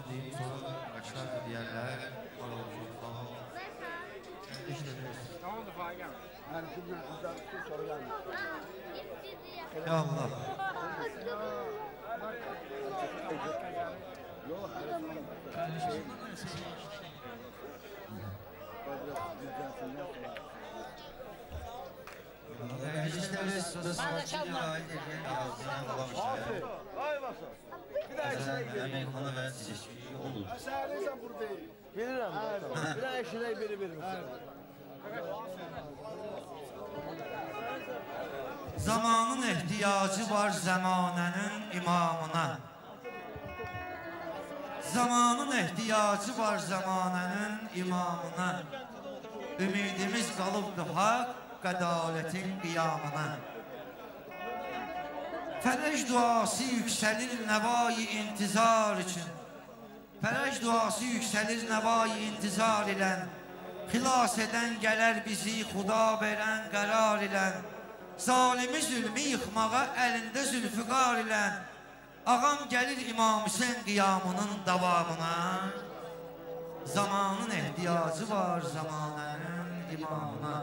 diyeyim, sonra arkadaşlar da diğerler. Var olsun, sağ ol. Ne oldu Faik abi? Ben şimdi güzel bir soru gelmiş. Ya Allah. Yok, Meclislerimiz sırasındaki ait edilen yazılan olamışlar. Vay basın. Bir daha işine Emin konu ve seçkiyi olur. Sen neysen buradayım. Bilirim. Bir daha işine biri verir misin? Zamanın ihtiyacı var zamanənin imamına. Zamanın ihtiyacı var zamanənin imamına. Ümidimiz qalıbdır haqq qədalətin qiyamına. Fərəc duası yüksəlir nəvai intizar üçün. Fərəc duası yüksəlir nəvai intizar ilən. Xilas edən gələr bizi xuda verən qərar ilən. Zalimi zülmü yıxmağa əlində zülfüqar ilən. Ağam gəlir İmam Hüseyin qiyamının davamına. Zamanın ehtiyacı var zamanənin imamına.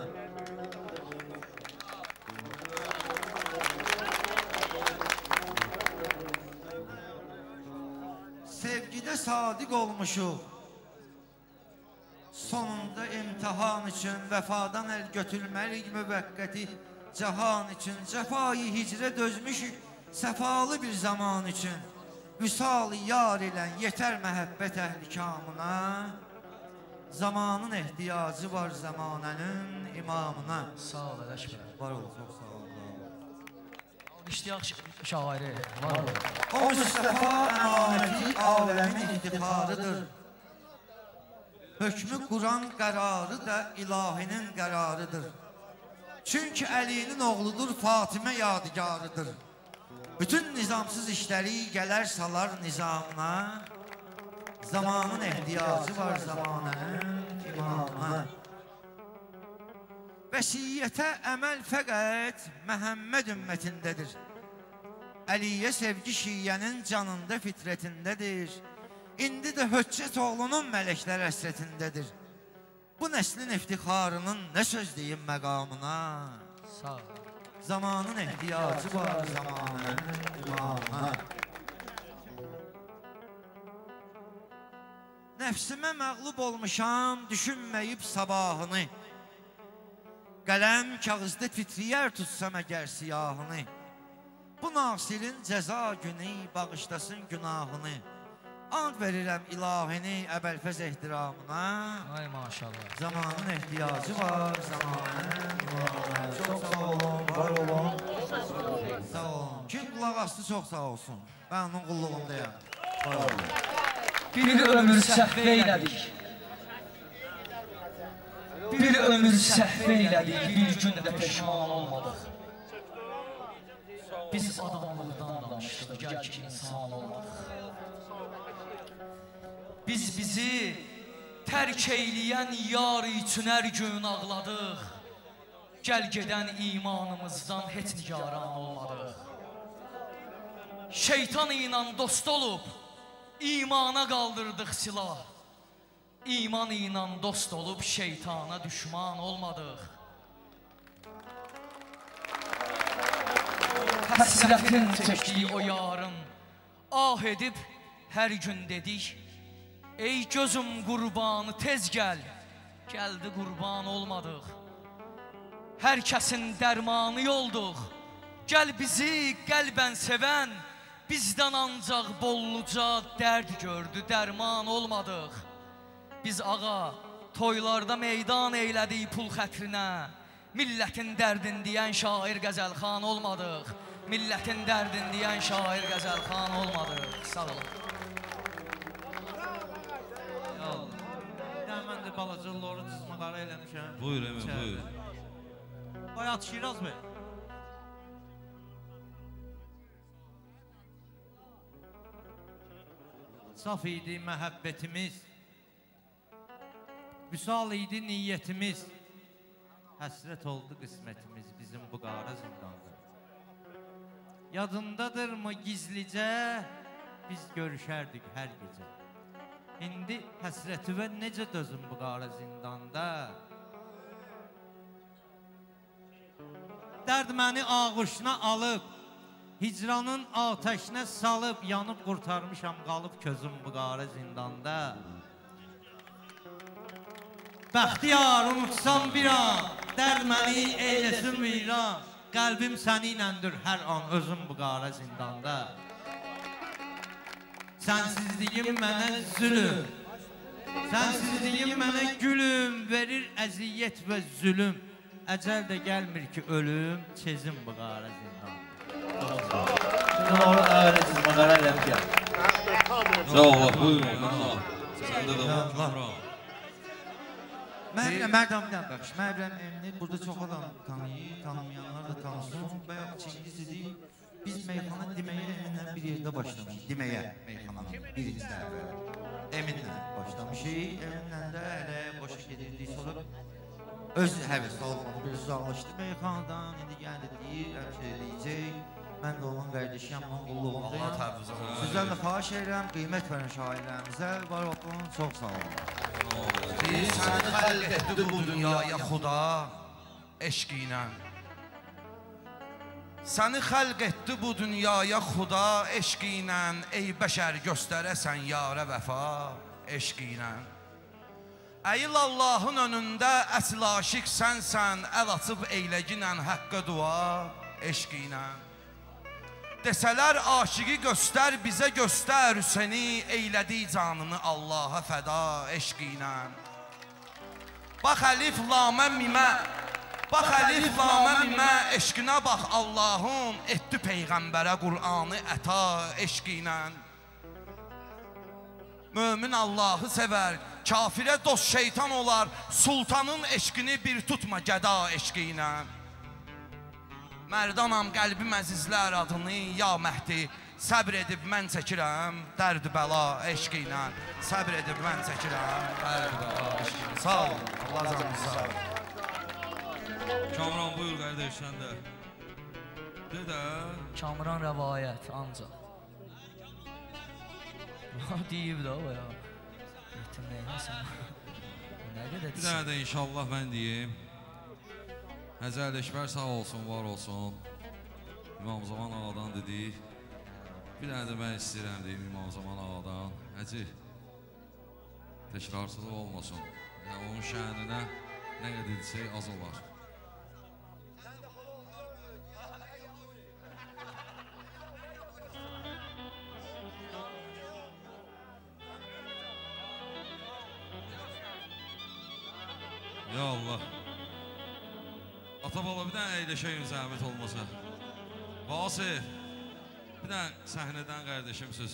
Sevgide sadiq olmuşuq. Sonunda imtihan üçün vəfadan əl götürməlik müvəqqəti cahan üçün cəfayı hicrə dözmüşük səfalı bir zaman üçün. Vüsal-ı yar ilən yetər məhəbbət əhlikamına. Zamanın ehtiyacı var zamanənin imamına. Sağ ol Ələşbər. Var ol, çox sağ ol. İştiyaq şairi. Var ol. O Mustafa əmanəti aləmin iftiharıdır. Hökmü Quran qərarı da ilahinin qərarıdır. Çünki Əlinin oğludur, Fatimə yadigarıdır. Bütün nizamsız işləri gələr salar nizamına. Zamanın ehtiyacı var zamanənin imamına. Vəsiyyətə əməl fəqət Məhəmməd ümmətindədir. Əliyyə sevgi şiyyənin canında fitrətindədir. İndi də Höccət oğlunun mələklər əsrətindədir. Bu nəslin iftixarının nə söz deyim məqamına. Sağ ol. Zamanın ehtiyacı var zamanənin imamına. Nəfsimə məğlub olmuşam, düşünməyib sabahını. Qələm kağızda titriyər tutsam əgər siyahını. Bu nasirin cəza günü bağışlasın günahını. And verirəm ilahini əbəlfəz ehtiramına. Ay maşallah. Zamanın ehtiyacı var zamanın imamına. Çox sağ olun, var olun. Sağ olun. Kim qulaq astı çox sağ olsun. Ben onun qulluğundayım. Var olun. Bir ömür səhv eylədik. Bir ömür səhv eylədik, bir gün də peşman olmadıq. Biz adamlıqdan danışdıq, gəl ki insan olmadıq. Biz bizi tərk eyləyən yar üçün hər gün ağladıq. Gəl gedən imanımızdan heç nigaran olmadıq. Şeytan ilə dost olub, imana qaldırdıq silah. İman ilə dost olub şeytana düşman olmadıq. Həsrətin çəkdiyi o yarın ah edib hər gün dedik. Ey gözüm qurbanı tez gəl, gəldi qurban olmadıq. Hər kəsin dərmanı yolduq, gəl bizi qəlbən sevən, bizdən ancaq bolluca dərd gördü, dərman olmadıq. Biz ağa, toylarda meydan eylədik pul xətrinə, millətin dərdin deyən şair qəzəlxan olmadıq. Millətin dərdin deyən şair qəzəlxan olmadıq. Sağ olun. Mən də balaca loru cızmaqları eləmişəm. Buyur Emin, buyur. Bayat Şiraz bəy. Saf idi məhəbbətimiz, vüsal idi niyyətimiz, həsrət oldu qismətimiz bizim bu qara zindanda. Yadındadırmı gizlicə, biz görüşərdik hər gecə. İndi həsrətivə necə dözüm bu qara zindanda? Dərd məni ağuşuna alıb, hicranın ateşinə salıb, yanıb qurtarmışam, qalıb közüm bu qara zindanda. Bəxtiyar unutsam bir an, dərd məni eyləsin viran, qəlbim səninlədir hər an özüm bu qara zindanda. Sənsizliyim mənə zülüm, sənsizliyim mənə gülüm, verir əziyyət və zülüm. Əcəl də gəlmir ki ölüm, çezim bu qara zindanda. Şimdi orada davet etsin, mağara eləmişəm. Sağ ol, buyurun. Səndə də var, Kamran. Mən Mərdamdan baxış, Mərdam Emni burada çox adam tanıyır, tanımayanlar da tanısın. Bayaq Çingiz idi, biz meyxana deməyə Eminlə bir yerdə başlamışıq. Deməyə meyxananın birinci dəfə. Eminlə başlamışıq, Eminlə də elə boşa gedirdik. Sonra öz həvəs olmadı, bir uzaqlaşdı meyxanadan. İndi gəldi deyir, həmşə deyəcək. Mən də olan qardeşiyəm, onun qulluğundayım. Sizdən də xahiş edirəm, qiymət verin şairlərimizə. Var olun, çox sağ olun. Səni xəlq etdi bu dünyaya Xuda eşq ilə. Səni xəlq etdi bu dünyaya Xuda eşq ilə. Ey bəşər göstərəsən yarə vəfa eşq ilə. Əyil Allahın önündə əsl aşiq sənsən. Əl açıb eyləginlə həqqə dua eşq ilə. Desələr aşıqı göstər, bizə göstər Hüseyni, eylədi canını Allaha fəda eşq ilə. Bax əlif lamə mimə, bax əlif lamə mimə, eşqinə bax Allahım, etdi Peyğəmbərə Qur'anı əta eşq ilə. Mömin Allahı sevər, kafirə dost şeytan olar, sultanın eşqini bir tutma gəda eşq ilə. Mərdanam qəlbim əzizlər adını, ya Məhdi, səbr edib mən çəkirəm, dərd bəla eşq ilə. Səbr edib mən çəkirəm, dərd bəla eşq ilə. Sağ olun, Allah canınızı sağ olun. Kamran buyur qardeş, sən də. De də. Kamran rəvayət ancaq. Deyib də o ya. Yetim neyləsən. Nə qədər Bir dənə də inşallah mən deyim. Həzəl Eşbər sağ olsun, var olsun. İmam Zaman ağadan dedik. Bir dənə də mən istəyirəm deyim İmam Zaman ağadan. Həcə, təkrarsızlıq olmasın. Yəni, onun şəhəninə nə qədər desək az olar. Ya Allah. Atabala bir dənə əyləşəyim zəhmət olmasa. Vasif, bir dənə səhnədən qardeşim söz.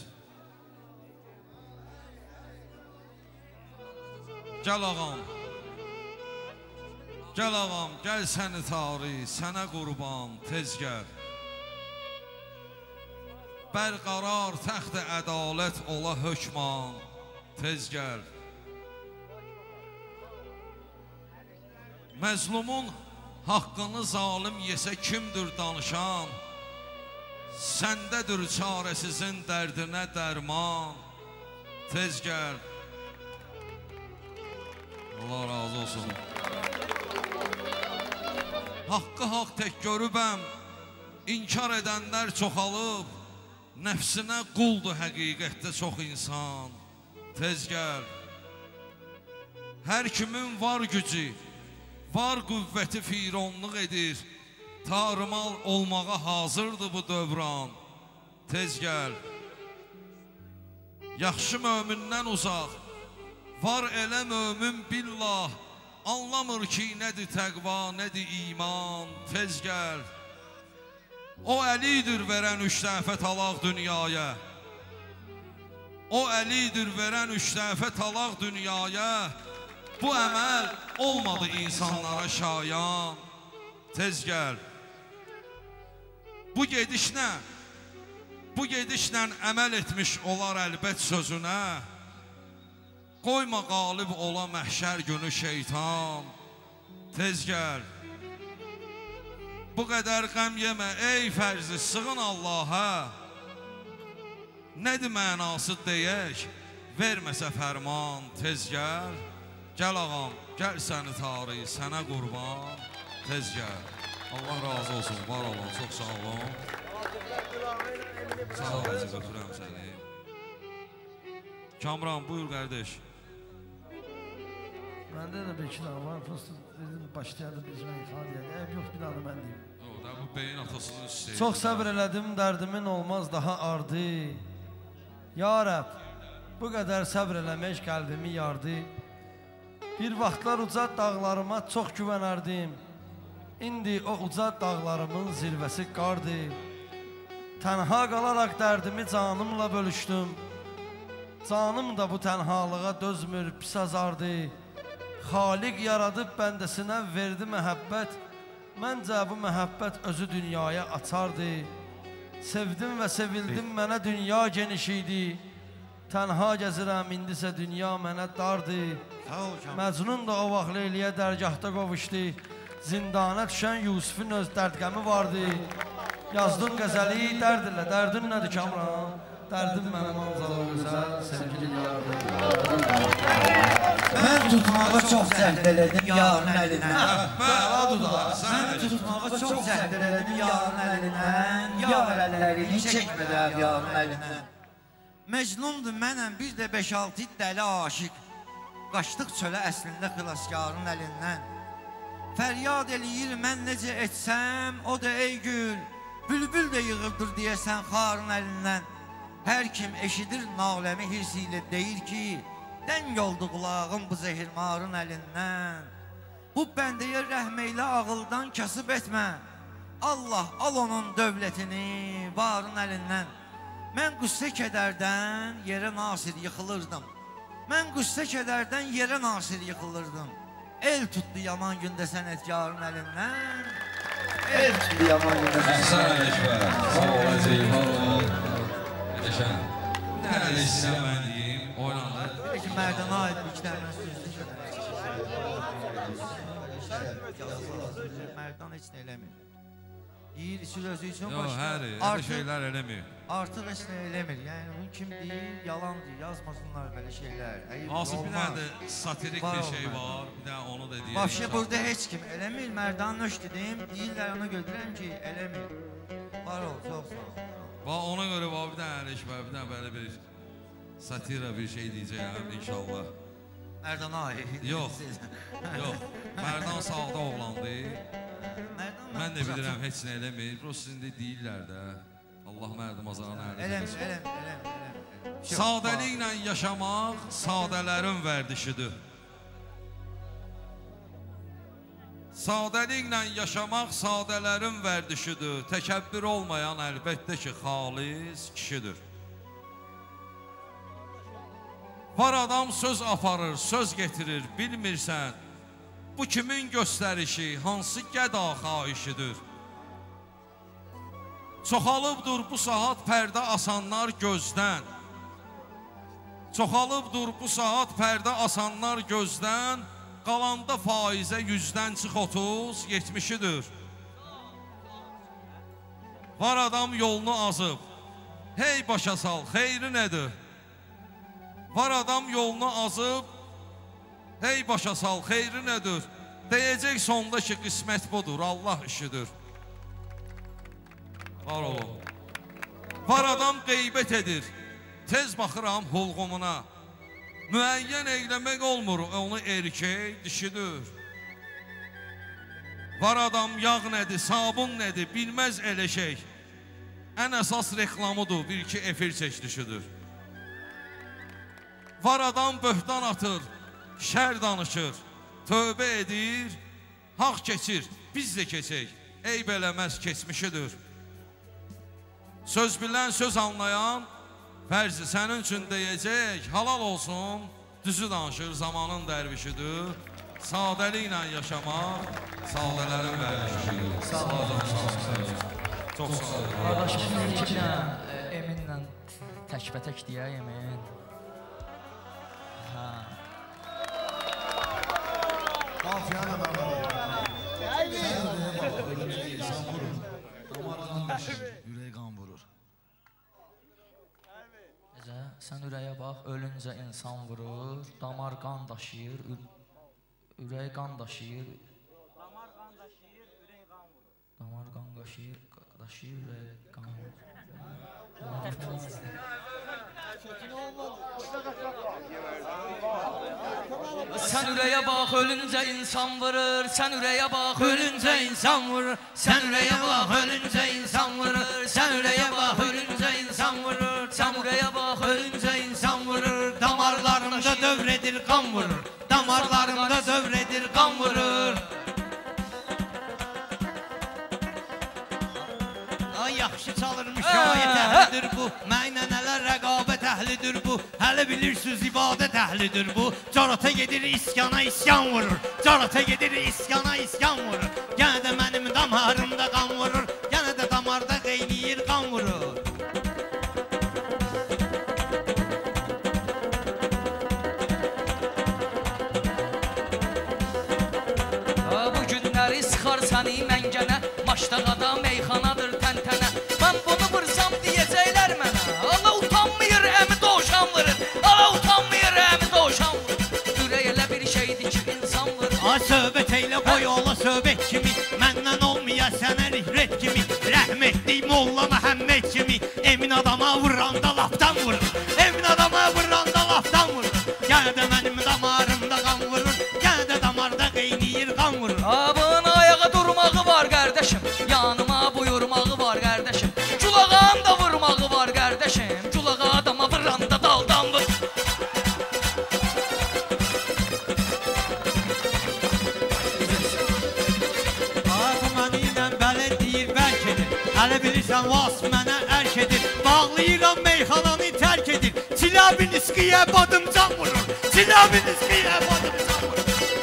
Gəl ağam. Gəl ağam, gəl səni tarih, sənə qurban, tez gəl. Bərqərar təxt-i ədalət ola hökman, tez gəl. Məzlumun haqqını zalim yesə kimdir danışan? Səndədir çarəsizin dərdinə dərman, tez gəl. Allah razı olsun. Haqqı haqq tək görübəm, inkar edənlər çoxalıb, nəfsinə quldur həqiqətdə çox insan, tez gəl. Hər kimin var gücü, var qüvvəti fironluq edir, tarımal olmağa hazırdır bu dövran, tez gəl. Yaxşı mömindən uzaq, var elə mömin billah, anlamır ki nədir təqva, nədir iman, tez gəl. O əlidir verən üç dəfə talaq dünyaya, o əlidir verən üç dəfə talaq dünyaya. Bu əməl olmadı insanlara şayan, tez gəl. Bu gedişlə əməl etmiş olar əlbət sözünə. Qoyma qalib ola məhşər günü şeytan, tez gəl. Bu qədər qəm yemə ey fərzi, sığın Allaha. Nədir mənası deyək, verməsə fərman tez gəl. Gəl ağam, gəl səni tarih, sənə qurban tez gəl. Allah razı olsun, var olun, çox sağ olun. Sağ ol, əziz, ötürəm səni. Kamran, buyur qardeş. Məndə də bir iki dənə var, prosto dedim, başlayalım bizimə ifade edək. Yox, bir dənə mən deyim. O da bu beyin atasının üstü. Çox səbr elədim, dərdimin olmaz daha ardı. Ya Rəbb, bu qədər səbr eləmək qəlbimi yardı. Bir vaxtlar uca dağlarıma çox güvənərdim. İndi o uca dağlarımın zirvəsi qardı. Tənha qalaraq dərdimi canımla bölüşdüm. Canım da bu tənhalığa dözmür, pis azardı. Xaliq yaradıb bəndəsinə verdi məhəbbət. Məncə bu məhəbbət özü dünyaya açardı. Sevdim və sevildim, mənə dünya geniş idi. Tənha gəzirəm, indisə dünya mənə dardı. Məcnun da o vaxt Leyliyə dərgahda qovuşdu. Zindana düşən Yusufun öz dərdqəmi vardı. Yazdım qəzəli, dərd ilə, dərdin nədir Kamran? Dərdim mənim ancaq gözəl, sevgili yardım. Mən tutmağa çox cəhd elədim yarın əlinə. Mən tutmağa çox cəhd elədim yarın əlinə. Yar əllərini çəkmədən yarın əlinə. Mecnundur mənəm, bir də 5-6 dəli aşiq. Qaçdıq çölə əslində xilaskarın əlindən. Fəryad eləyir mən necə etsəm, o da ey gül. Bülbül də yığıldır deyəsən xarın əlindən. Hər kim eşidir naləmi hirsiyle deyir ki, dəng oldu qulağım bu zehirmarın əlindən. Bu bəndəyə rəhm eylə ağıldan kasıb etmə. Allah al onun dövlətini varın əlindən. Mən qüssə kədərdən yerə nasir yıxılırdım. Mən qüssə kədərdən yerə nasir yıxılırdım. El tutdu yaman gündə sənətkarın əlindən. El tutdu yaman gündə sənətkarın əlindən. Sağ ol, əzəyim, var olun. Eşən, nələ istəyəm mən deyim, oynandı. Bir ki, mərdana aid bir iki dənə sözlü Mərdan heç nə eləmir. Deyir, içi özü üçün başqa. Yox, şeylər eləmir. Artıq heç nə eləmir. Yəni, bunu kim deyir, yalan deyir, yazmasınlar belə şeylər. Asıl bir dənə də satirik bir şey var, bir dənə onu da deyir. Başqa burada heç kim eləmir, Mərdan nöş dedim, deyirlər ona gördürəm ki, eləmir. Var ol, çox sağ ol. Ona görə var, bir dənə əliş var, bir dənə belə bir satira bir şey deyəcəyəm, inşallah. Mərdana aid. Yox, yox, Mərdan sağda oğlandı. Mən də bilirəm, heç nə eləmir. Prost sizin də deyirlər də. Allah mərdim azarını eləmir. Sadəliklə yaşamaq sadələrin vərdişidir. Sadəliklə yaşamaq sadələrin vərdişidir. Təkəbbür olmayan əlbəttə ki, xalis kişidir. Var adam söz aparır, söz getirir, bilmirsən. Bu kimin göstərişi, hansı gəda xahişidir? Çoxalıbdır bu saat pərdə asanlar gözdən. Çoxalıbdır bu saat pərdə asanlar gözdən. Qalanda faizə 100-dən çıx 30-70-idir. Var adam yolunu azıb, hey başa sal, xeyri nədir? Var adam yolunu azıb, hey başa sal, xeyri nədir? Deyəcək sonda ki, qismət budur, Allah işidir. Var olun. Var adam qeybət edir, tez baxıram hulğumuna. Müəyyən eyləmək olmur, onu erkək dişidir. Var adam yağ nədir, sabun nədir, bilməz elə şey. Ən əsas reklamıdır, bir-iki efir çəkilişidir. Var adam böhtan atır, şər danışır, tövbə edir, haqq keçir, biz də keçək, eyb eləməz keçmişidir. Söz bilən, söz anlayan, fərzi sənin üçün deyəcək, halal olsun, düzü danışır, zamanın dərvişidir. Sadəliklə yaşamaq, sadələrin vərdişidir. Sağ olun, sağ olun. Çox sağ olun. Qardaşım, iki Eminlə təkbətək deyək, Emin. Qafiyanə məmnunum. Ürək qan vurur. Sən ürəyə bax, ölüncə insan vurur, damar qan daşıyır, ürək qan daşıyır. Damar qan daşıyır, ürək qan vurur. Damar qan daşıyır, ürək qan vurur. Sən ürəyə bax, ölüncə insan vurur, sən ürəyə bax, ölüncə insan vurur, sən ürəyə bax, ölüncə insan vurur, sən ürəyə bax, ölüncə insan vurur, sən ürəyə bax, ölüncə insan vurur, damarlarımda dövredir qan vurur, damarlarımda dövredir qan vurur. Yaxşı çalırmış şayət əhlidir bu, məynənələr rəqabət əhlidir bu, hələ bilirsiniz ibadət əhlidir bu, carata gedir iskana isyan vurur, carata gedir iskana isyan vurur, yenə də mənim damarımda qan vurur, yenə də damarda qeyniyir qan vurur. Bu günləri sıxar səni məngənə, maşdağada meyxanadır təntənə. Mən bunu vursam deyəcəklər mənə, ala utanmıyır əmi doğuşan vurur, ala utanmıyır əmi doğuşan vurur. Ürək elə bir şeydir ki insan vurur. Ay söhbət eylə qoy ola söhbət kimi, məndən olmaya sənə rihrət kimi, rəhmətli Molla Məhəmməd kimi, emin adama vuranda lafdan vurur, emin adama vuranda lafdan vurur, yenə də mənim damarımda qan vurur, yenə də damarda qeyniyir qan vurur. Bunun ayağa durmağı var qardaşım, yanıma buyurmağı var qardaşım, culağın da vurmağı var qardaşım, culağa adama vuranda daldan vur. Ağzı mənə ilə bələt deyir bəlk edir, hələ bilirsən vasf mənə ərk edir, bağlayıram meyxananı tərk edir, çilabin iskiyə badım can vurur, çilabin iskiyə badım can vurur.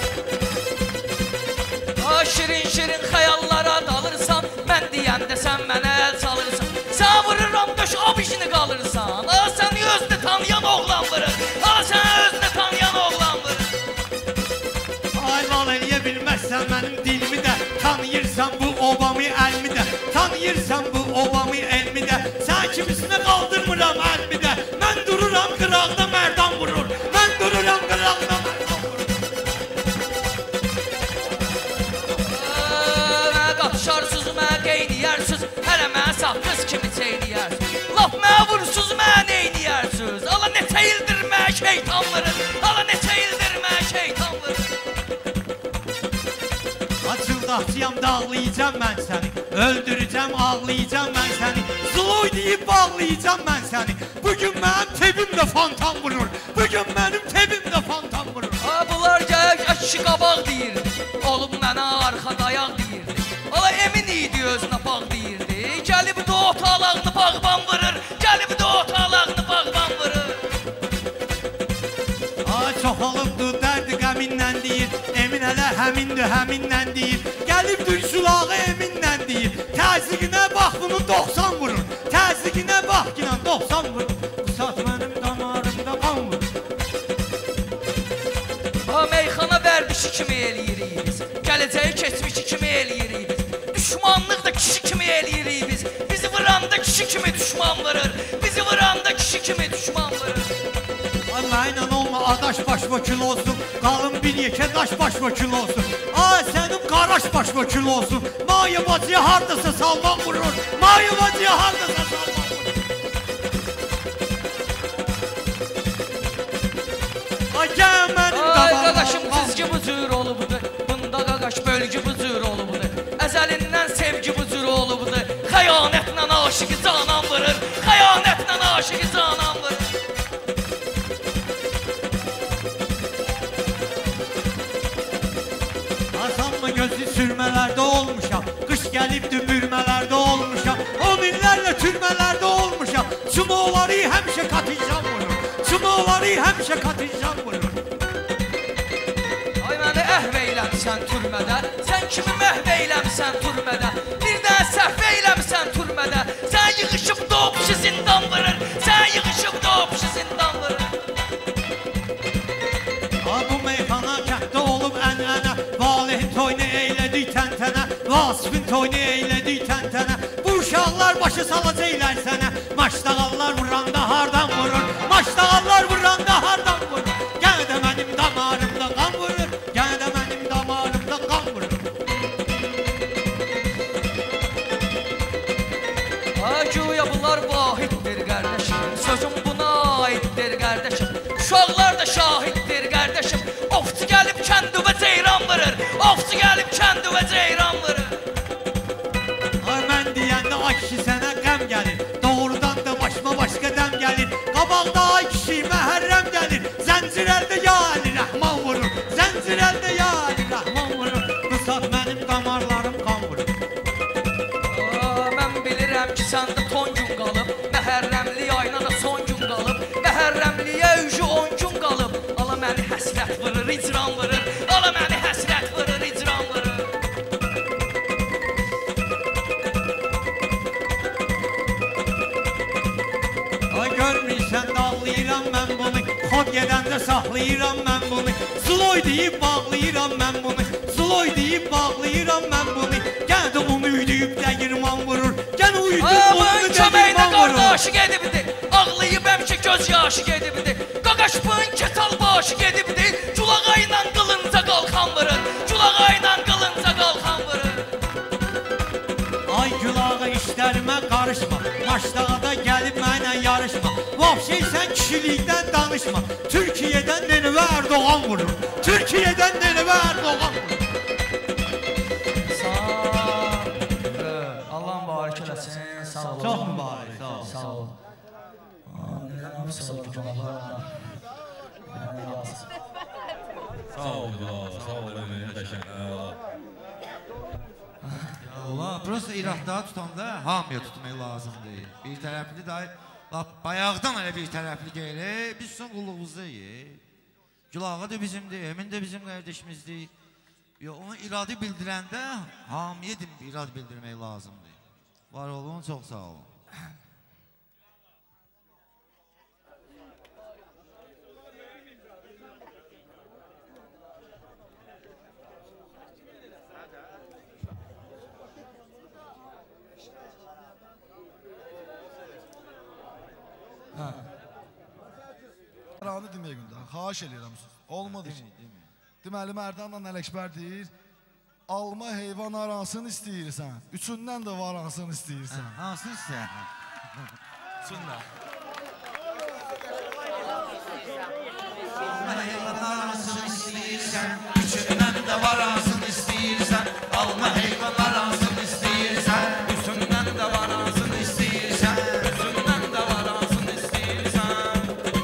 Şirin şirin xəyallara dalırsan, mən deyəndə sən mənə əl çalırsan, sən vururam döş ab işini qalırsan, sən özünü tanıyan oğlan vurur, sən özünü tanıyan oğlan vurur. Ay val eləyə bilməzsən mənim dilimi də, tanıyırsan bu obamı əlmi də, tanıyırsan bu obamı elmi də, sən kimisinə qaldırmıram əlmi də, mən dururam qıraqda mərdan vurur, mən dururam qıraqda mərdan vurur. Qatışarsız, mən qeyniyərsiniz, hələ mən saf qız kimi çeyniyərsiniz, laf mən vursuz, mən eyniyərsiniz, ala neçə ildir mən şeytan vurur, ala neçə ildir mən şeytan vurur. Açıldaqçıyam, dağlayacam mən səni, öldürəcəm, ağlayacam mən səni, zloy deyib bağlayacam mən səni, bugün mənim tebimdə fantan vurur, bugün mənim tebimdə fantan vurur. Bunlar gəl kişi qabaq deyirdi, olub mənə arxa dayaq deyirdi, ala emin idi özünə bağ deyirdi, gəlib də otaqlağını bağban vurur, gəlib də otaqlağını bağban vurur. Ay çox olubdu dərdi qəmindən deyir, emin hələ həmindir həmindən deyir, gəlibdir sulağı eminlə deyir, təzyiqinə bax bunun 90 vurur, təzyiqinə bax yine 90 vurur, bu saat mənim damarımda qan vurur. Meyxana vərdişi kimi eləyirik biz, gələcəyi keçmişi kimi eləyirik biz, düşmanlıq da kişi kimi eləyirik biz, bizi vuranda kişi kimi düşman vurur, bizi vuranda kişi kimi düşman vurur. Ay mənlə olma adaş başvakil olsun, qalın bir yekə daş başvakil olsun, ay sənin qaraş başvakil olsun, maya bacıya hardasa salman vurur, maya bacıya hardasa salman vurur. Ay gəl mənim Ay qaqaşım dizgi bu cür olubdur, bunda qaqaş bölgü bu cür olubdur, əzəlindən sevgi bu cür olubdur, xəyanətlə aşıqı canan vurur, xəyanətlə aşıqı canan vurur. Asanma gözü sürmələrdə olmuşam, qış gəlibdir bürmələrdə olmuşam, o minlərlə türmələrdə olmuşam, çumoğları həmişə katıycan vurur, çumoğları həmişə katıycan vurur. Ay məni əhv eyləmsən türmədə, sən kimi məhv eyləmsən türmədə, bir də səhv eyləmsən türmədə, sən yığışıb doğuşu zindan vurur, sən yığışıb doğuşu zindan vurur. Bu meyxana kənddə olub ənənə, Valihin toyunu eylədik təntənə, Vasifin toyunu eylədik təntənə, bu uşaqlar başı salacaqlar sənə, maşdağallar vuranda hardan vurur, maşdağallar saxlayıram mən bunu. Xod gedəndə saxlayıram mən bunu. Sloy deyib bağlayıram mən bunu. Sloy deyib bağlayıram mən bunu. Gəl də onu üydüyüb dəyirman vurur. Gəl üydüyüb onu köməyinə dəyirman vurur. qardaşı gedibdi. Ağlayıb həmişə göz yaşı gedibdi. Qaqaşpın ketal başı gedibdi. Culağa ilə qılınca qalxan vurur. Culağa ilə qılınca qalxan vurur. Ay gülağı işlərimə qarışma. Maçdağda gəlib mənə yarışma. Vapşey sən kişilikdən danışma. Türkiyədən Nenevə Erdoğan vurur. Türkiyədən Nenevə Erdoğan vurur. Allah mübarək eləsin. Sağ ol. Çox mübarək. Sağ ol. Sağ ol. Sağ ol, sağ ol, Allah, prosta İraqda tutanda hamıya tutmaq lazımdır. Bir tərəfli də, bayaqdan elə bir tərəfli gəlir, biz son qulluğumuzdayıq. Gülağı da bizimdir, Emin də bizim qardeşimizdir. Onu iradı bildirəndə hamıya iradı bildirmək lazımdır. Var olun, çox sağ olun. Qaranı demək gündə, xahiş edirəm siz. Olmadı ki. Deməli, Mərdanla Ələkbər deyir, alma heyvan aransın istəyirsən, üçündən də varansın istəyirsən. Hansın istəyirsən? Üçündən. Alma heyvan aransın istəyirsən, üçündən də varansın istəyirsən. Alma heyvan aransın istəyirsən, üçündən də varansın istəyirsən. Üçündən də varansın istəyirsən.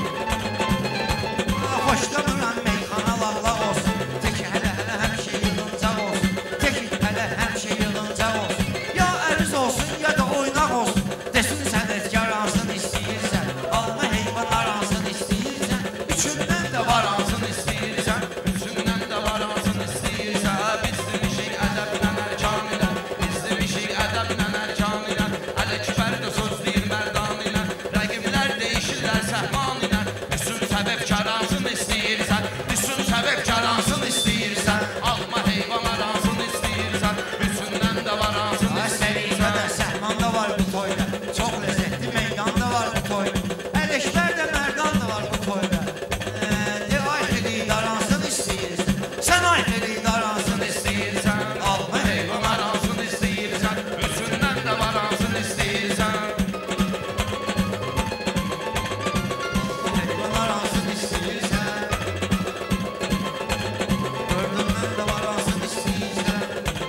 Xoşlanıram meyxana lağlaq olsun, tek hələ həmişə yığıncaq olsun, tek hələ həmişə yığıncaq olsun. Ya əriz olsun, ya da oynaq olsun, desin sənətkar hansın istəyirsən. Alma heyvan aransın istəyirsən, üçündən də varansın istəyirsən. Üçündən də varansın istəyirsən. Biz demişik ədəblə ərkan ilə, biz demişik ədəblə ərkan ilə. Ələkbər də söz deyir Mərdan ilə, rəqiblər deyişirlər səhman ilə. Üsün səbəbkar hansın istəyirsən, üsün səbəbkar hansın istəyirsən. Alma heyvan aransın istəyirsən, üçündən də varansın istəyirsən. Səhman da var bu toyda, çox ləzzətli meydan da var bu toyda. Ələkbər də Mərdan da var bu toyda. Ay xilid aransın istəyirsən, sən ay xilid aransın istəyirsən. Alma heyvan aransın istəyirsən, üçündən də varansın istəyirsən. Heyvan aransın istəyirsən, dördündən də varansın istəyirsən.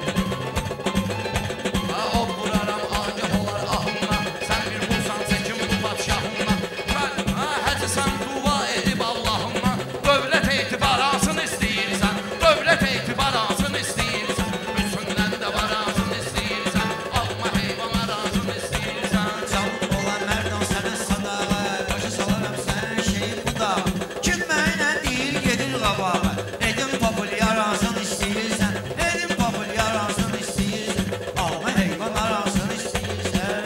O vuraram agah olar ahımla, sən bir vursan çəkim bu padşahımla. Həcə sən dua edib Allahımla, dövlət etibar alsın istəyirsən, dövlət etibar alsın istəyirsən. Üçündən də varansın istəyirsən, alma heyvan aransın istəyirsən. Canım olan Mərdan sənə sadağa, başa salaram sən şeyi budağa. Kim mənə deyir gedir qabağa, edim papul yaransın istəyirsən, edim papul yaransın istəyirsən. Alma heyvan aransın istəyirsən.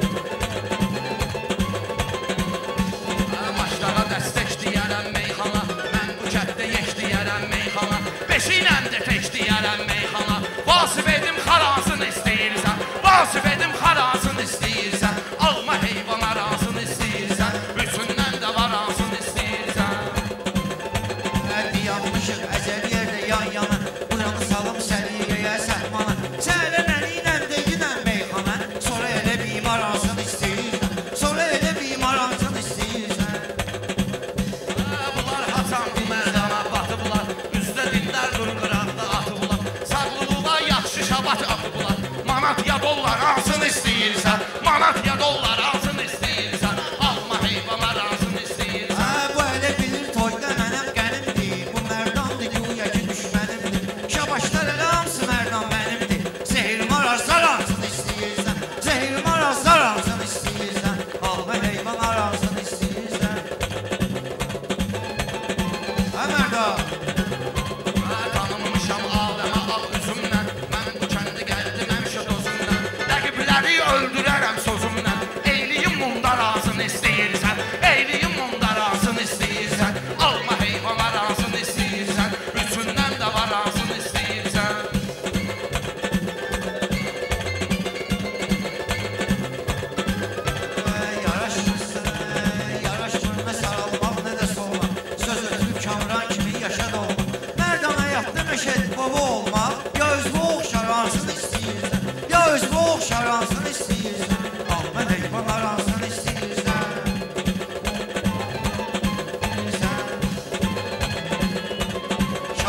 Maçlara dəstək deyərəm meyxana, mən bu kətdə yeş deyərəm meyxana. Beşiylə də tək deyərəm meyxana. Vasif edim xaransın istəyirsən, vasif edim xaransın istəyirsən. Alma heyvan aransın istəyirsən, üçündən də varansın istəyirsən. Dayanmışıq əcəl yerdə yan yana, buranı salım səliqəyə səhmana. Çərənəli ilə də ginən meyxana, sonra elə bir aransın istəyirsən, sonra elə bir aransın istəyirsən. Bunlar haçan bu mərdana batıblar, üzdə dinlər qırqıraqda atıblar. Sağlılığa yaxşı şabat atıblar, manat ya dollar alsın istəyirsən, manat ya dollar alsın istəyirsən. Alma heyvan aransın istəyirsən. Bu elə bilir toyda mənəm qənimdir, bu mərdandır güya ki düşmənimdir. Şabaşlar elə hamısı mərdan mənimdir, zehir maraz aransın istəyirsən, zehir maraz aransın istəyirsən. Alma heyvan aransın istəyirsən. Mərdan! Tanımışam aləmə ağ üzümlə, mən bu kəndi gəldim həmişə dozumdan. Rəqibləri öldürərəm sözümlə, eyliyim mundar ağzını istəyirsən, eyliyim mundar ağzını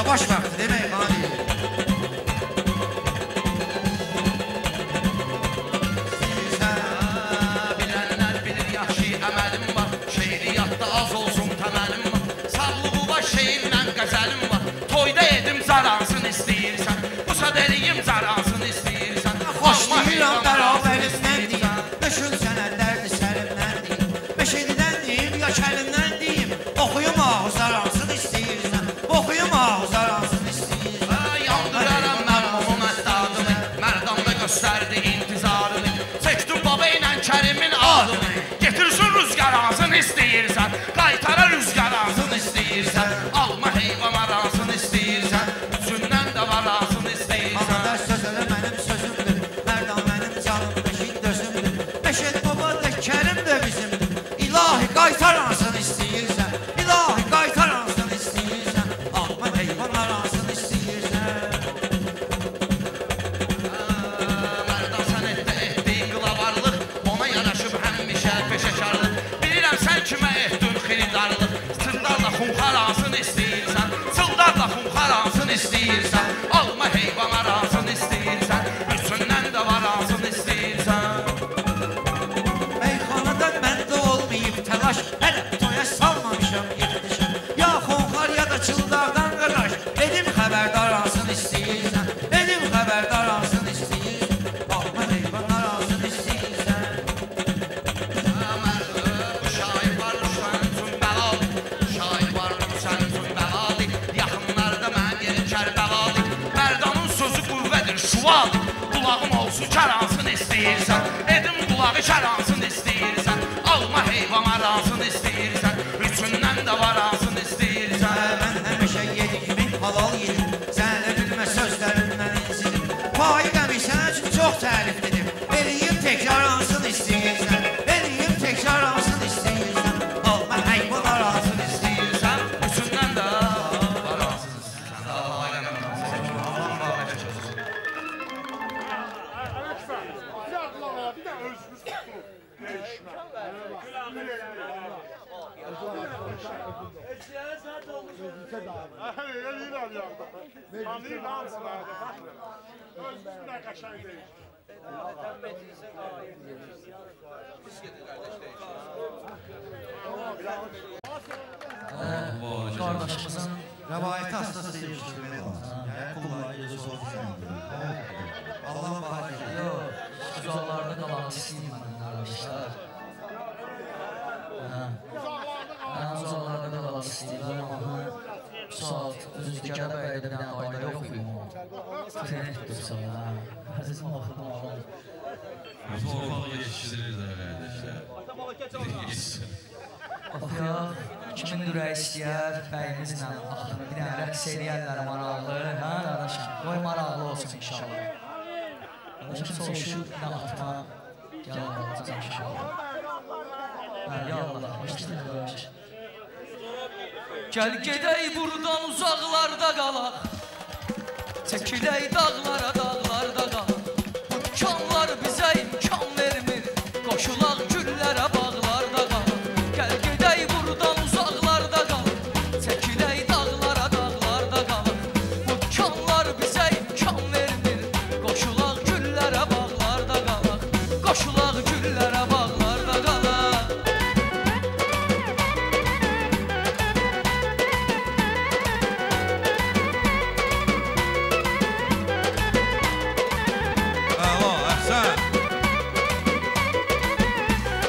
boş vakti demək qani. Bilənlər bilir yaxşı əməlim var, şeiriyyatda az olsun təməlim var. Sağlığı var şeirlə qəzəlim var, toyda edim zaransın istəyirsən, bu sadeliyim zaransın istəyirsən. Xoşlayıram bərabərindən deyim, düşün sənədlərdir sərimdən deyim, beşedidən deyim, ya kəlimdən deyim, oxuyum ağız aransın istəyirsən, oxuyum ağız aransın istəyirsən. Yandıraram mərhumun ətdadını, mərdamda göstərdi intizarını, çəkdim baba ilə Kərimin adını, getirsin rüzgar ağzın istəyirsən, qaytara rüzgar ağzın istəyirsən, alma heyvan arasın istəyirsən, üzündən də var ağzın istəyirsən. Ağadar sözləri mənim sözümdür, Mərdan mənim canım, beşik dözümdür, Beşed baba da Kərim də bizimdir, İlahi qaytaransın istəyirsən, İlahi qaytaransın istəyirsən, alma heyvan arasın istəyirsən. Mərdan sən etdiyin qılavarlıq, ona yanaşıb həmişə peşəkarlıq. Bilirəm sən kimə etdin xiridarlıq, sırdarla xunxar ağzın istəyirsən, sıldarla xunxar ağzın istəyirsən, alma heyvan arasın istəyirsən, üstündən də var ağzın istəyirsən. Meyxanada məndə olmayıb təlaş, hələ toya salmamışam yetişəm, ya xonxar ya da çıldardan qıraş, benim xəbərdar alsın istəyirsən, benim xəbərdar alsın istəyirsən, alma heyvan arasın istəyirsən. Bu şair var Rüsvən üçün bəlalı, şair var Rüsvən üçün bəlalı, yaxınlarda mənim yerim Kərbəlalı, Mərdanın sözü qüvvədir şuvalı, qulağım olsun kəransın istəyirsən, edim qulağı kəransın istəyirsən, alma heyvan arasın istəyirsən, üçündən də var alsın istəyirsən. Mən həmişə yedikimin halal yedim, sənə bilmə sözlərindən incidim, faiqəmi sənə üçün çox təriflidir, eləyim təkrar alsın istəyirsən, eləyim təkrar alsın istəyirsən, alma heyvan arasın istəyirsən. Üçündən də var alsın istəyirsən. Qardaşımızın Rəvayəti hastası yetişdirmək lazım. Yəni qullar gözü soğuk. Allah mübarək. yox, uzaqlarda qalan istəyim mən qardaşlar. Mən uzaqlarda qalan istəyirəm, amma bu saat özüzdü Gədəbəydə bir dənə qayda yoxuyum. Trenet tutsan, əzizim oxudum adam. Torpaq yetişdirir də qardaşlar. Oxuyaq, kimin ürəyi istəyər, bəyimizlə axırını bir dənə rəqs eləyərlər maraqlı, hə qardaşım? Qoy maraqlı olsun inşallah. Qardaşım soğuşu nə atma, gəl alacaq inşallah. Hə, ya Allah, başlayın qardaş. Gəl gedək buradan uzaqlarda qalaq, çəkilək dağlara, dağlarda qalaq. Bu imkanlar bizə imkan vermir, qoşulaq güllərə, bağlarda qalaq. Gəl gedək buradan uzaqlarda qalaq, çəkilək dağlara, dağlarda qalaq. Bu imkanlar bizə imkan vermir, qoşulaq güllərə, bağlarda qalaq. Qoşulaq güllərə, bağlarda qalaq. Əla, əhsən.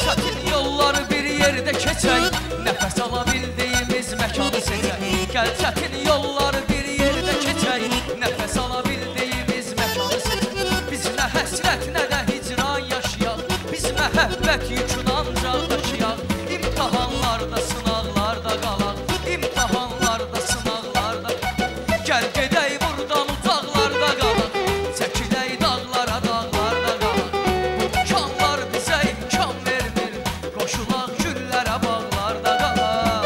çətin yolları bir yerdə keçək, nəfəs ala bildiyimiz məkanı seçək. Gəl çətin yolları bir yerdə keçək, nəfəs ala bildiyimiz məkanı seçək. Biz nə həsrət, nə də hicran yaşayaq, biz məhəbbət yükün ancaq daşıyaq. İmtahanlarda, sınaqlarda qalaq, imtahanlarda, sınaqlarda qalaq. Gəl gedək buradan uzaqlarda qalaq, çəkilək dağlara, dağlarda qalaq. Bu imkanlar bizə imkan vermir, qoşulaq güllərə, bağlarda qalaq.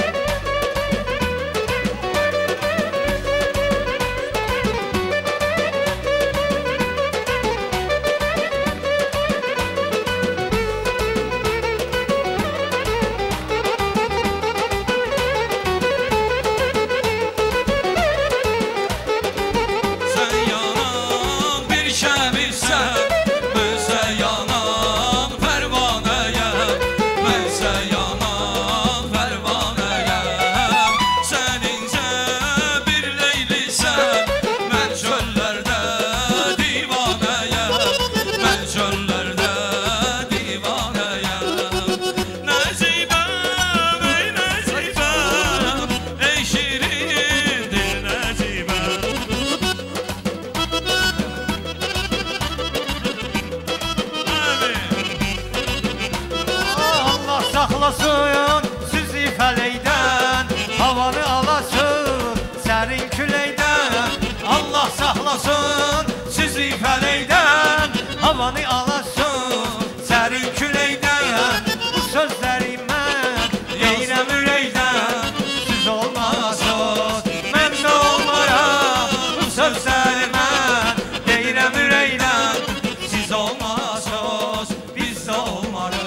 Saxlasın sizi fələkdən, havanı alasın sərin küləkdən. Allah saxlasın sizi fələkdən, havanı alasın sərin küləkdən. Bu sözləri mən deyirəm ürəkdən, siz olmasın mən də olmaram. Bu sözləri mən deyirəm ürəkdən, siz olmasın biz də olmarıq.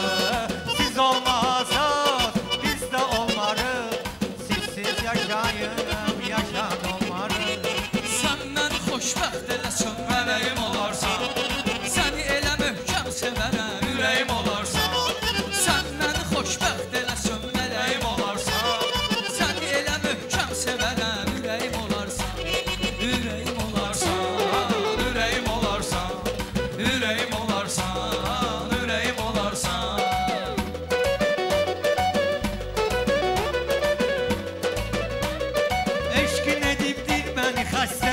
Xoşbəxt eləsən, mələyim olarsan, səni elə möhkəm sevərəm, ürəyim olarsan. Səndən xoşbəxt eləsən, mələyim olarsan, səni elə möhkəm sevərəm, ürəyim olarsan. Ürəyim olarsan, ürəyim olarsan, ürəyim olarsan, ürəyim olarsan. Eşqin edibdir məni xəstə,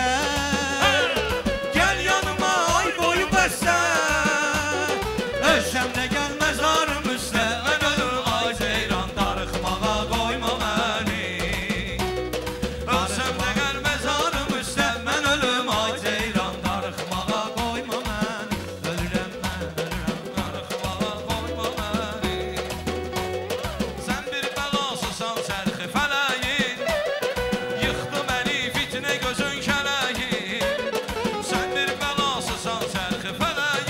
ölsəmdə gəlməz arım üstə, mən ölüm ay ceyran, darıxmağa qoyma məni. Ölsəmdə gəlməz arım üstə, mən ölüm ay ceyran, darıxmağa qoyma məni. Ölürəm mən, ölürəm, darıxmağa qoyma məni. Sən bir bəlasısan sərxi fələyin, yıxdı məni fitnə gözün kələyin. Sən bir bəlasısan sərxi fələyin,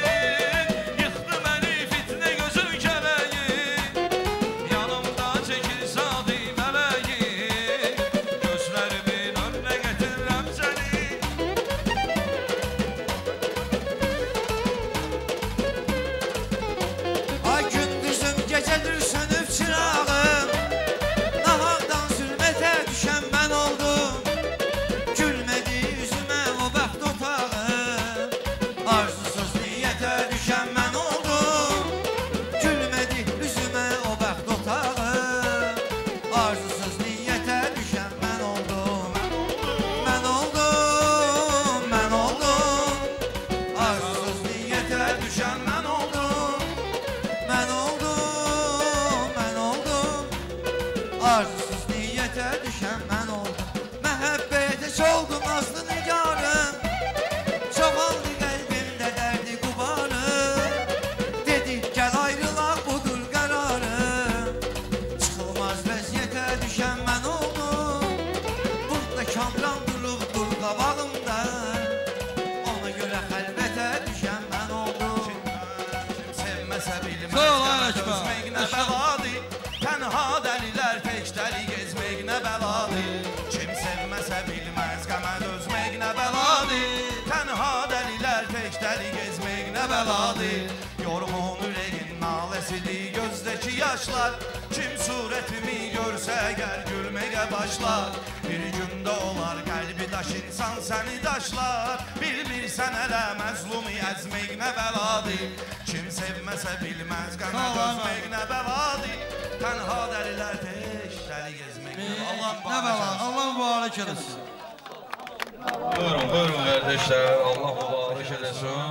arzusuz niyyətə düşən mən oldum. Məhəbbətə çoldum nazlı nigarım, çoxaldı qəlbimdə dərdi qubarım. Dedi gəl ayrılaq budur qərarım, çıxılmaz vəziyyətə düşən mən oldum. Burada kamran durub dur qabağımda, ona görə xəlvətə düşən mən oldum. Sevməsə bilməz özmək nə bəladır, tənha dəlilər təkdəli gezmək nə bəladır. Kim sevməsə bilməz qəmə dözmək nə bəladır, tənha dəlilər təkdəli gezmək nə bəladır. Yorğun ürəyin naləsidir gözdəki yaşlar. Kim surətimi görsə gəl gülməyə başlar. Bir gündə olar qəlbi daş insan səni daşlar. Bilmirsən hələ məzlumi əzmək nə bəladır. Kim sevməsə bilməz qənə dözmək nə bəladır. Tənha dəlilər tək dəli gezmək Allah nə bəla, Allah mübarək eləsin. Buyurun, buyurun kardeşler. Allah mübarek edesin.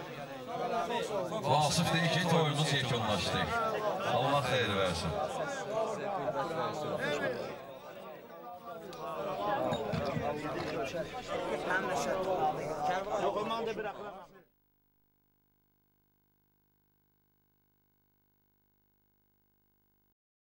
Vasıf deyir ki, toyumuz yekunlaşdı. Allah xeyir versin. Yox, olmadı bir